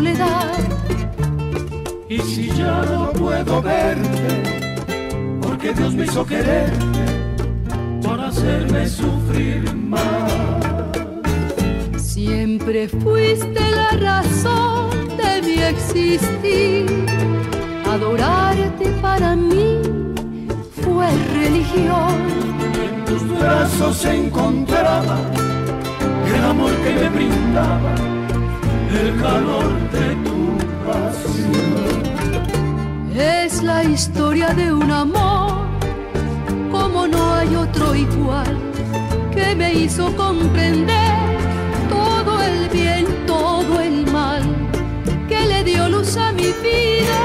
soledad. Y si ya no puedo verte, porque Dios me hizo quererte para hacerme sufrir más. Siempre fuiste la razón de mi existir. Adorarte para mí fue religión. En tus brazos se encontraba el amor que me brindaba, el calor de tu pasión. Es la historia de un amor como no hay otro igual, que me hizo comprender todo el bien, todo el mal, que le dio luz a mi vida,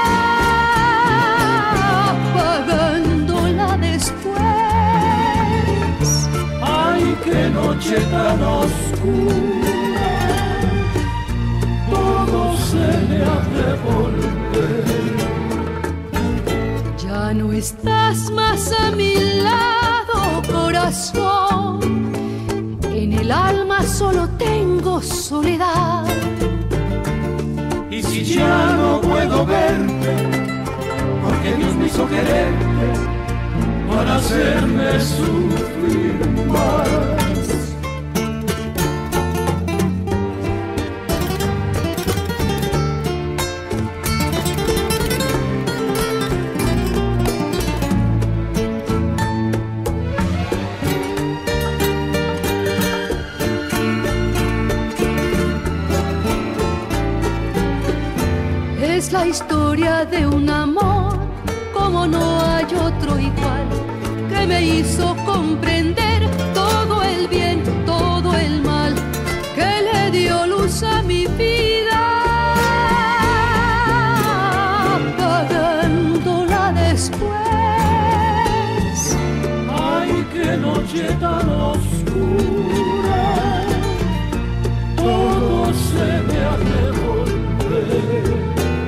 apagándola después. Ay, qué noche tan oscura, todo se me ha de volver. Ya no estás más a mi lado, corazón. En el alma solo tengo soledad. Y si ya no puedo verte, porque Dios me hizo quererte para hacerme sufrir más. Es la historia de un amor como no hay otro igual, que me hizo comprender todo el bien, todo el mal, que le dio luz a mi vida, apagándola después. Ay, qué noche tan oscura, todo se me ha de volver.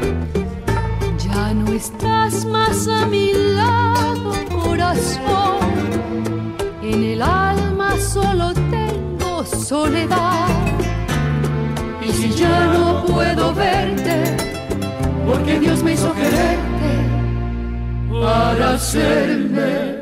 Ya no estás más a mi lado, corazón. En el alma solo tengo soledad. Y si ya no puedo verte, porque Dios me hizo quererte para hacerme